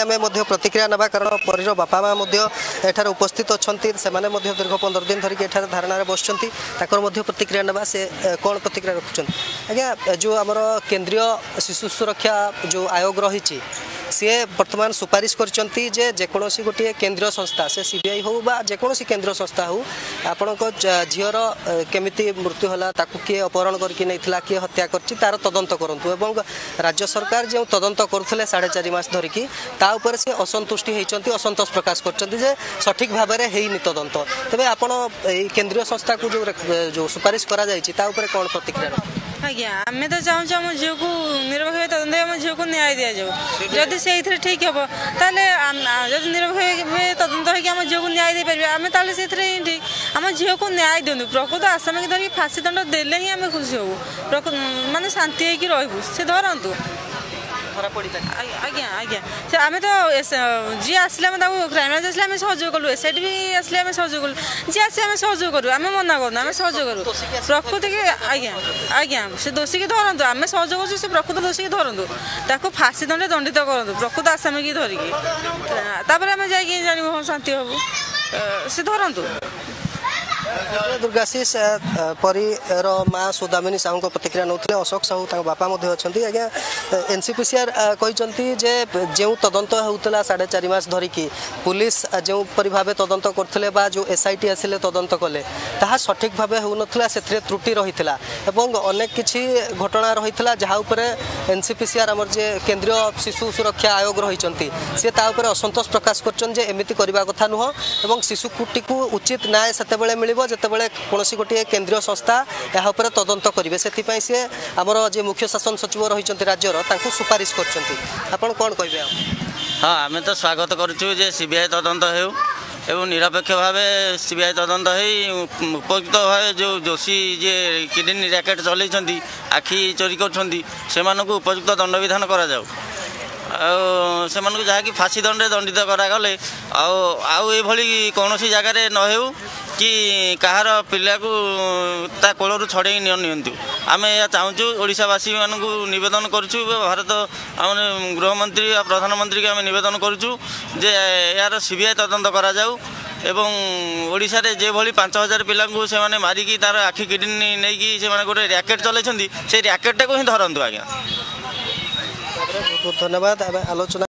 आम प्रतिक्रिया ना कारण परीर बापा माँ एठार उपस्थित अच्छा से दीर्घ 15 दिन धरिक एठार धारणा बस प्रतिक्रिया ना से कौन प्रतिक्रिया रखुच्च आज्ञा जो आमर केंद्रीय शिशु सुरक्षा जो आयोग रही सी बर्तमान सुपारिश करछंती जे जेकोसी गोटे केंद्रीय संस्था से सीबीआई हो बा जेकोसी केंद्रीय संस्था हो आपण झीर केमिति मृत्यु होला ताकू किए अपहरण करके नहीं किए हत्या करछि तार तदंत करंतु एवं राज्य सरकार जो तदंत करुले 4.5 मास धरिकी ता ऊपर से असंतुष्टि होती असंतोष प्रकाश करछंती जे सठिक भाव में हेनी तदंत तेबे आपण केंद्रीय संस्था को जो सुपारिश करा जायछि ता ऊपर कोन प्रतिक्रिया आज्ञा आम तो चाहूँ आम झील को निरपेक्ष तदंत आम झील को न्याय दि जाऊ जदि से ठीक हम ताले जब निरपेक्ष तदंत होम झील को न्याय दे पारे आम ताले से ठीक आम झील को न्याय दिंतु प्रकृत आसामी की धरिक फाँसी दंड देले ही आम खुशी हूँ माने शांति होगी रहू से धरतु आज्ञा आज्ञा आम तो जी आसले क्राइम ब्रांच आसले सहयोग कलु एसआईटी भी आसले सहयोग कलु जी आस सहयोग करूँ आम मना करूँ आम सहयोग करूँ प्रकृति की आज्ञा आज्ञा से दोषी की धरतु आम सहयोग कर प्रकृत दोषी की धरतु ताको फाँसी दंड दंडित करूँ प्रकृत आसामी की धरिकी आम जान शांति हबू से धरतु दुर्गाशीष परीर माँ सुदामिनी साहू को प्रतिक्रिया नौते अशोक साहू बापा अच्छा आज्ञा एनसीपीसीआर कहते जो तदंत होता 4.5 मास धरिकी पुलिस जो परी भाव तदंत करते जो एसआईटी आसिले तदंत कले ताहा सठिक भाव होना से त्रुटि रही अनेक किसी घटना रही जहाँ एनसीपीसीआर आमर जे केंद्रीय शिशु सुरक्षा आयोग रही सी असंतोष प्रकाश करमती करने कथा नुह और शिशुटी को उचित न्याय से मिल जितेबाला कौन गोटे केंद्रीय संस्था यहाँ तदंत करेंगे से सी आमर जे मुख्य शासन सचिव रही राज्यर सुपारिश कर कौन कहे हाँ आम तो स्वागत करुँ सीबीआई तदंत हो निरपेक्ष भाव सीबीआई तदंत हो उपयुक्त भाव जो दोषी जे किडनी रैकेट चलती आखि चोरी कर उपयुक्त दंड विधान करा जाऊ से जहाँकि फाँसी दंड दंडित करागले आउली कौन जगार न हो कि कहार पिला को ता कोलू छड़े नियंतु आम यह चाहूँ ओडिशावासी मानक नवेदन करुँ भारत आम गृहमंत्री और प्रधानमंत्री के आम नवेदन करुँ जे यार सीबीआई तदंत करा जाऊ एवं ओडिशा रे जे भली 5000 पिला को से माने मारिकी तार आखि किडनी नहीं कि से माने गोटे रैकेट चलैछंती से रैकेट को ही धरंतु आज्ञा बहुत धन्यवाद आलोचना